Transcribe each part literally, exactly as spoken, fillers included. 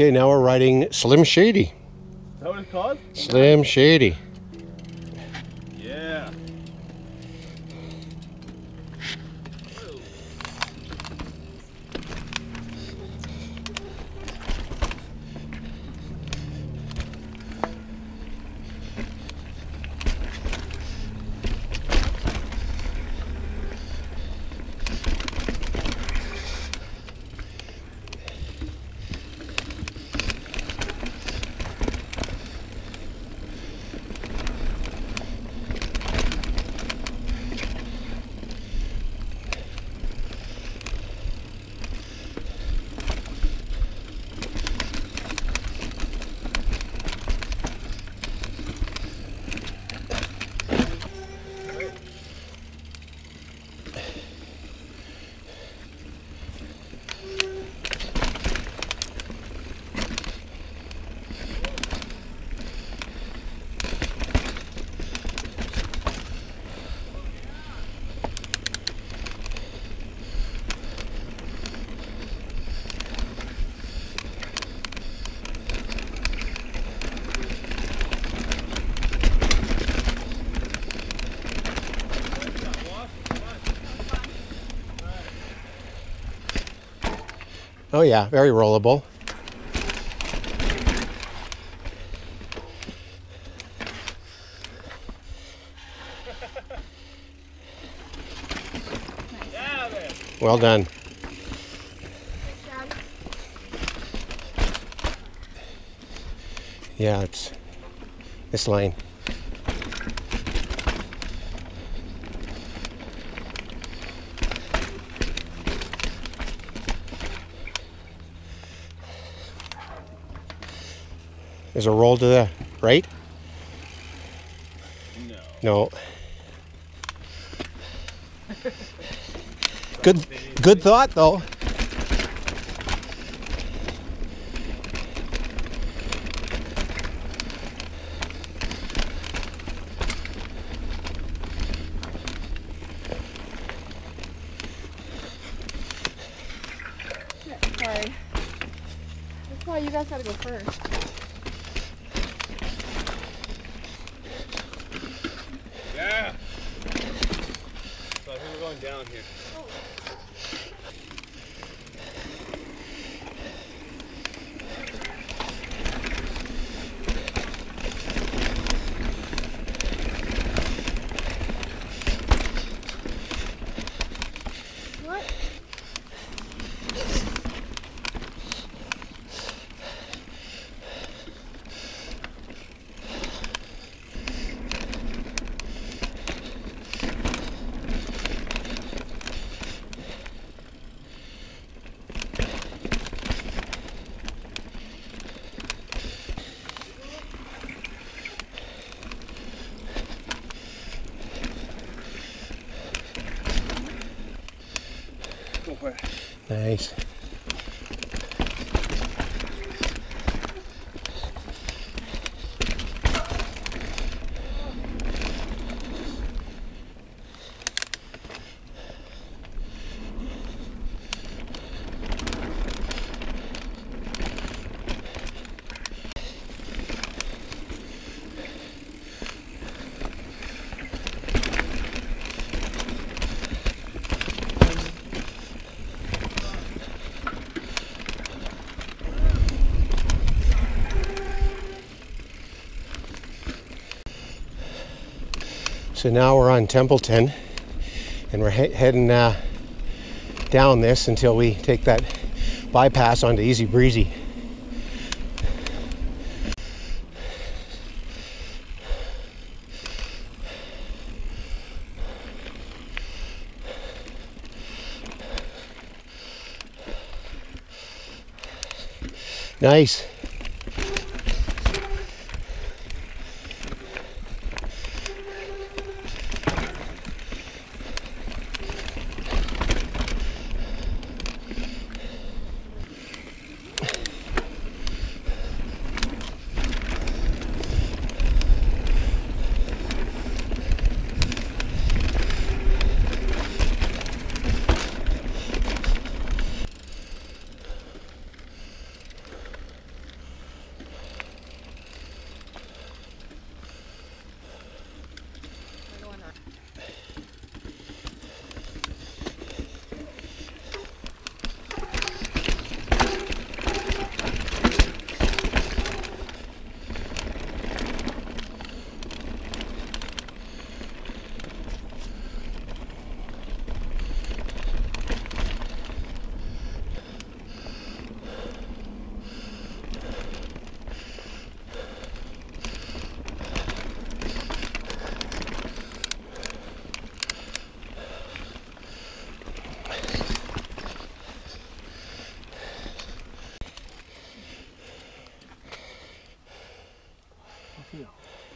Okay, now we're riding Slim Shady. Is that what it's called? Slim Shady. Yeah. Oh yeah, very rollable. Well done. Yeah, it's this lane. There's a roll to the right? No. No. Good, good thought though. Sorry. That's why you guys gotta go first. Yeah. So I think we're going down here. Oh. What? Go for it. Nice. So now we're on Templeton, and we're he heading uh, down this until we take that bypass onto Easy Breezy. Nice. No.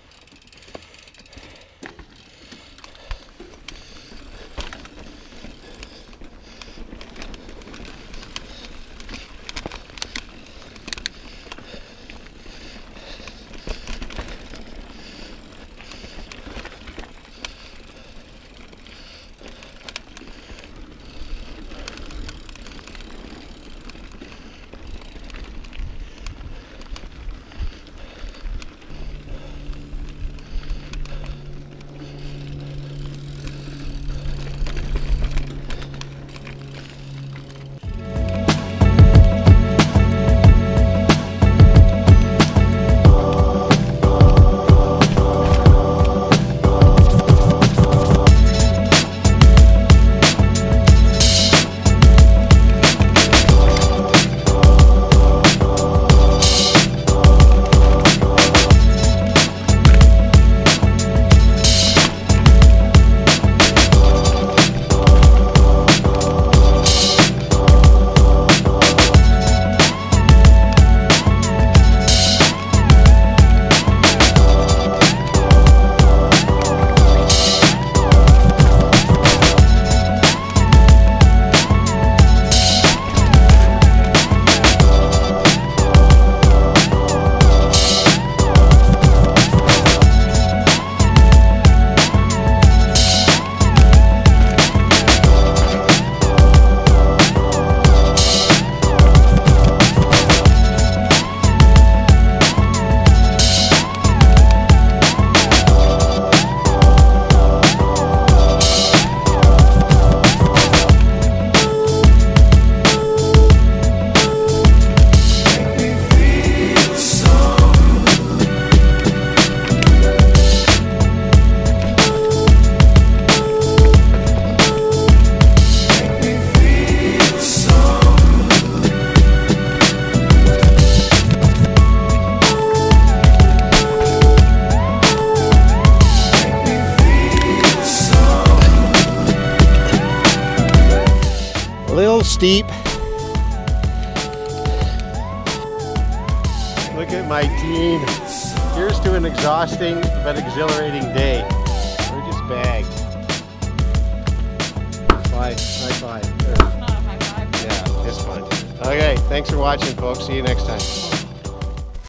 Little steep. Look at my team. Here's to an exhausting but exhilarating day. We're just bagged. Five, high five. Not a high five. Yeah, it's fun. Okay, thanks for watching, folks. See you next time.